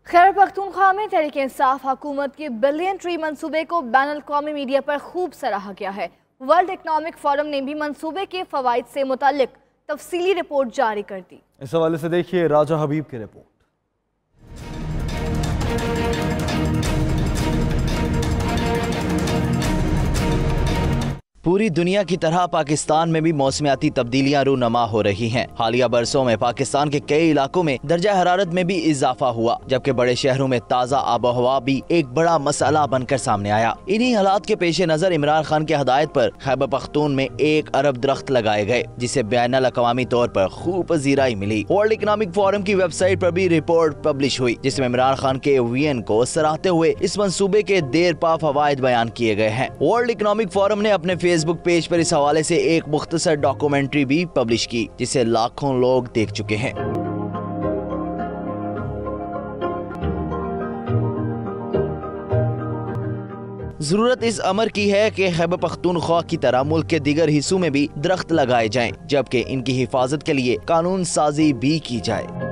खैबर पख्तूनख्वा में तहरीक इंसाफ हुकूमत के बिलियन ट्री मंसूबे को बैनुल अक़वामी मीडिया पर खूब सराहा गया है। वर्ल्ड इकनॉमिक फोरम ने भी मंसूबे के फवाइद से मुताल्लिक तफसीली रिपोर्ट जारी कर दी। इस हवाले से देखिए राजा हबीब की रिपोर्ट। पूरी दुनिया की तरह पाकिस्तान में भी मौसमियाती तब्दीलियां रूनमा हो रही हैं। हालिया बरसों में पाकिस्तान के कई इलाकों में दर्जा हरारत में भी इजाफा हुआ, जबकि बड़े शहरों में ताज़ा आबो हवा भी एक बड़ा मसला बनकर सामने आया। इन्हीं हालात के पेश नजर इमरान खान की हदायत पर खैबर पख्तून में 1 अरब दरख्त लगाए गए, जिसे बैनुल अक़वामी तौर पर खूब पजीराई मिली। वर्ल्ड इकनॉमिक फोरम की वेबसाइट पर भी रिपोर्ट पब्लिश हुई, जिसमें इमरान खान के विजन को सराहते हुए इस मंसूबे के देर पा फवायद बयान किए गए हैं। वर्ल्ड इकनॉमिक फोरम ने अपने फेसबुक पेज पर इस हवाले से एक मुख्तसर डॉक्यूमेंट्री भी पब्लिश की, जिसे लाखों लोग देख चुके हैं। जरूरत इस अमर की है कि खैबर पख्तूनख्वा की तरह मुल्क के दीगर हिस्सों में भी दरख्त लगाए जाएं, जबकि इनकी हिफाजत के लिए कानून साजी भी की जाए।